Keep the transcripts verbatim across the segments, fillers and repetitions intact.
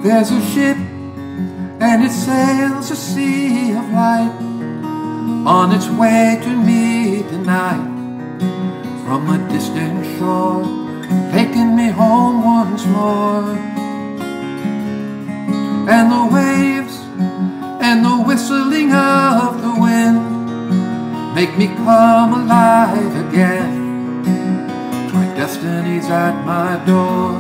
There's a ship and it sails a sea of light on its way to me tonight from a distant shore, taking me home once more. And the waves and the whistling of the wind make me come alive again. My destiny's at my door.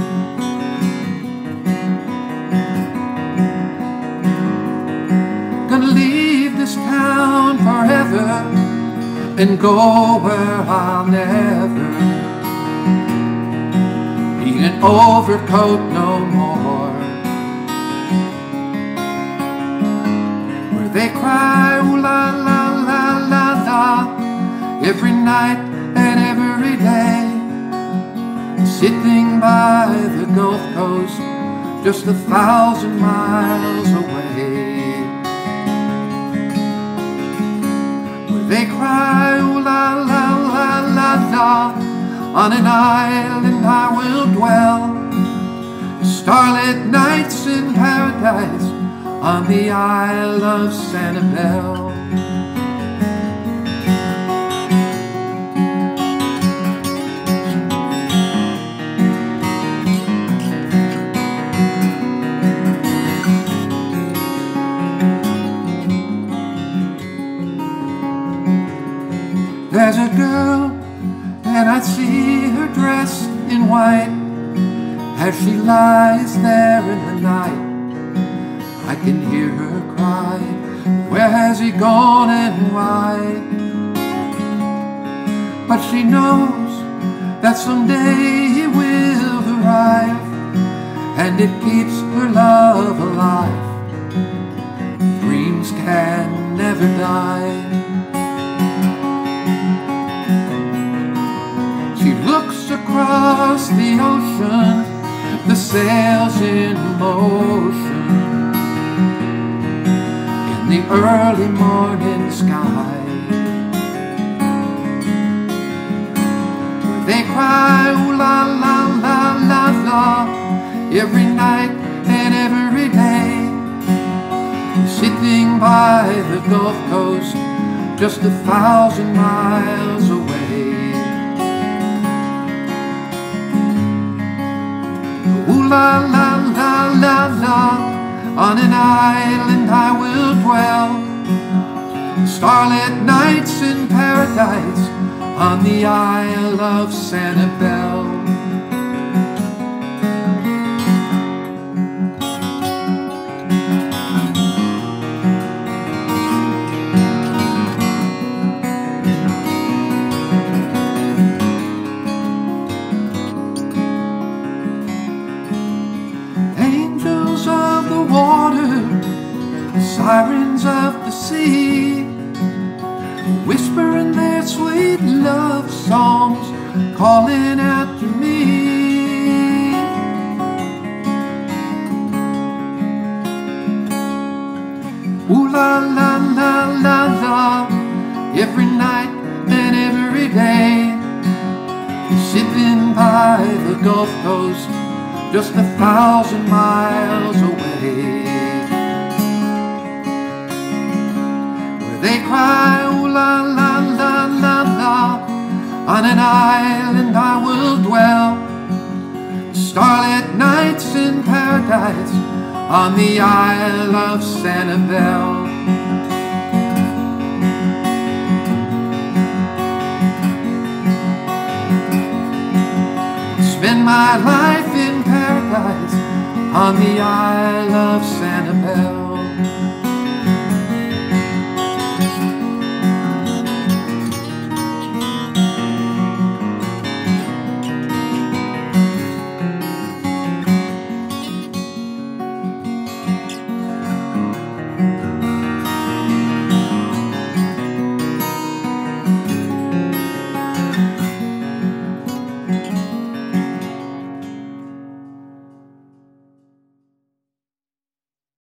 Gonna leave this town forever and go where I'll never need an overcoat no more. Where they cry ooh la la la la la every night and every day, sitting by the Gulf Coast just a thousand miles away. They cry, ooh la la la la la, on an island I will dwell. Starlit nights in paradise on the Isle of Sanibel. There's a girl, and I see her dressed in white as she lies there in the night. I can hear her cry, where has he gone and why? But she knows that someday he will arrive, and it keeps her love alive. Dreams can never die. She looks across the ocean, the sails in motion, in the early morning sky. Where they cry, ooh la la la la la, every night and every day, sitting by the Gulf Coast, just a thousand miles away. Ooh la la la la la, on an island I will dwell. Starlit nights in paradise on the Isle of Sanibel. Sirens of the sea, whispering their sweet love songs, calling out to me. Ooh la la la la la, every night and every day, sitting by the Gulf Coast, just a thousand miles away. They cry, ooh la la la la la, on an island I will dwell. Starlit nights in paradise on the Isle of Sanibel. Spend my life in paradise on the Isle of Sanibel.